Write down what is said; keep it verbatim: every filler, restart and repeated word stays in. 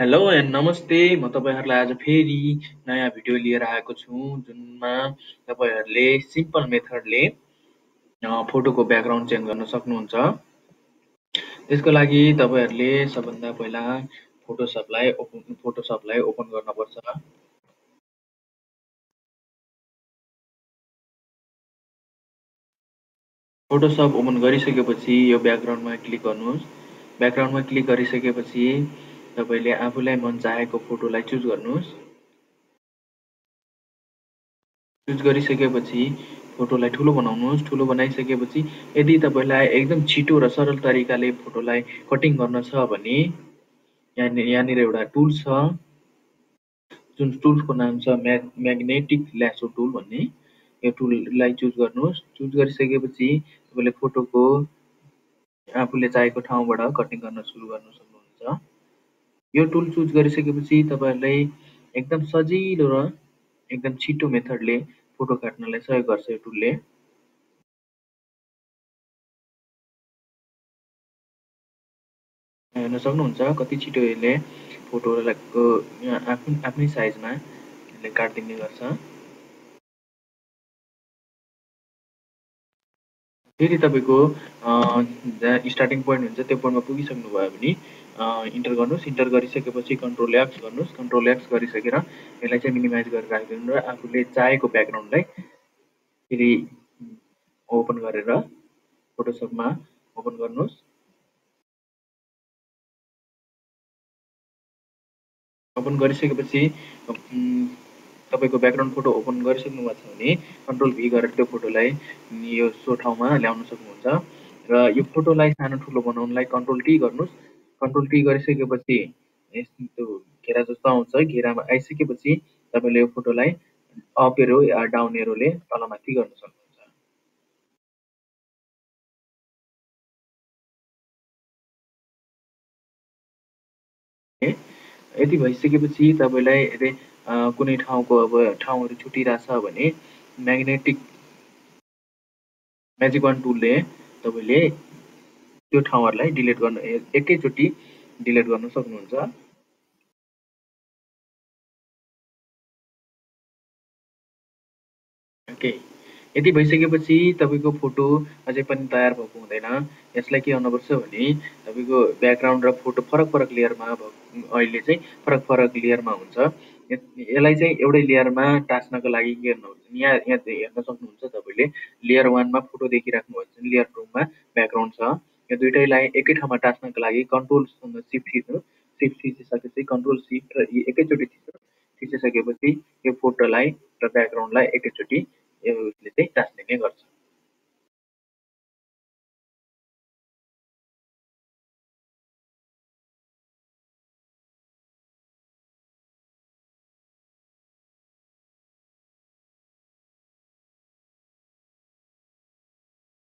Hello and नमस्ते। म तपाईँहरूलाई आज फेरि नयाँ भिडियो लिएर आएको छु, जुनमा तपाईँहरूले सिम्पल मेथडले अ, फोटोको ब्याकग्राउन्ड चेन्ज गर्न सक्नुहुन्छ। त्यसको लागि तपाईँहरूले सबभन्दा पहिला फोटोसपलाई ओपन फोटोसपलाई ओपन गर्नुपर्छ। फोटोसप ओपन गरिसकेपछि यो ब्याकग्राउन्डमा क्लिक गर्नुहोस्। ब्याकग्राउन्डमा क्लिक गरिसकेपछि तपाईँले आफूलाई मन चाहेको फोटोलाई चुज गर्नुहोस्। चुज गरिसकेपछि फोटोलाई ठुलो बनाउनुहोस्। ठुलो बनाइसकेपछि यदि तपाईँलाई एकदम छिटो र सरल तरिकाले फोटोलाई कटिङ गर्न छ भने यहाँनिर यहाँनिर एउटा टुल छ, जुन टुलको नाम छ म्याग म्याग्नेटिक ल्यासो टुल भन्ने। यो टुललाई चुज गर्नुहोस्। चुज गरिसकेपछि तपाईँले फोटोको आफूले चाहेको ठाउँबाट कटिङ गर्न सुरु गर्न सक्नुहुन्छ। यो टुल चुज गरिसकेपछि तपाईँहरूलाई एकदम सजिलो र एकदम छिटो मेथडले फोटो काट्नलाई सहयोग गर्छ यो टुलले। हेर्न सक्नुहुन्छ कति छिटो यसले फोटोको आफ्नो आफ्नै साइजमा यसले काटिदिने गर्छ। फेरि तपाईँको जहाँ स्टार्टिङ पोइन्ट हुन्छ त्यो पोइन्टमा पुगिसक्नुभयो भने इन्टर गर्नुहोस्। इन्टर गरिसकेपछि कन्ट्रोल एक्स गर्नुहोस्। कन्ट्रोल एक्स गरिसकेर यसलाई चाहिँ मिनिमाइज गरेर राखिदिनु र आफूले चाहेको ब्याकग्राउन्डलाई फेरि ओपन गरेर फोटोसपमा ओपन गर्नुहोस्। ओपन गरिसकेपछि तपाईँको ब्याकग्राउन्ड फोटो ओपन गरिसक्नु भएको छ भने कन्ट्रोल भी गरेर त्यो फोटोलाई यो सो ठाउँमा ल्याउन सक्नुहुन्छ। र यो फोटोलाई सानो ठुलो बनाउनलाई कन्ट्रोल टी गर्नुहोस्। कन्ट्रोल टी गरिसकेपछि यस्तो घेरा जस्तो आउँछ। घेरामा आइसकेपछि तपाईँले यो फोटोलाई अप एरो या डाउन एरोले तलमाथि गर्न सक्नुहुन्छ। यति भइसकेपछि तपाईँलाई यदि कुनै ठाउँको अब ठाउँहरू छुटिरहेछ भने म्याग्नेटिक म्याजिक वान टुलले तपाईँले त्यो ठाउँहरूलाई डिलिट गर्न एकैचोटि डिलिट गर्न सक्नुहुन्छ। ओके, यति भइसकेपछि तपाईँको फोटो अझै पनि तयार भएको हुँदैन। यसलाई के गर्नुपर्छ भने तपाईँको ब्याकग्राउन्ड र फोटो फरक फरक लेयरमा अहिले चाहिँ फरक फरक लेयरमा हुन्छ। यसलाई चाहिँ एउटै लेयरमा टाँच्नको लागि के गर्नुहुन्छ, यहाँ यहाँ हेर्न सक्नुहुन्छ तपाईँले लेयर वानमा फोटो देखिराख्नु भएको छ, लेयर टूमा ब्याकग्राउन्ड छ। यो दुइटैलाई एकै ठाउँमा टाँच्नको लागि कन्ट्रोलसँग सिफ्ट थिच्नु। सिफ्ट थिचिसकेपछि कन्ट्रोल सिफ्ट र यी एकैचोटि थिच्नु। थिचिसकेपछि यो फोटोलाई र ब्याकग्राउन्डलाई एकैचोटि यसले चाहिँ टाँच्ने गर्छ।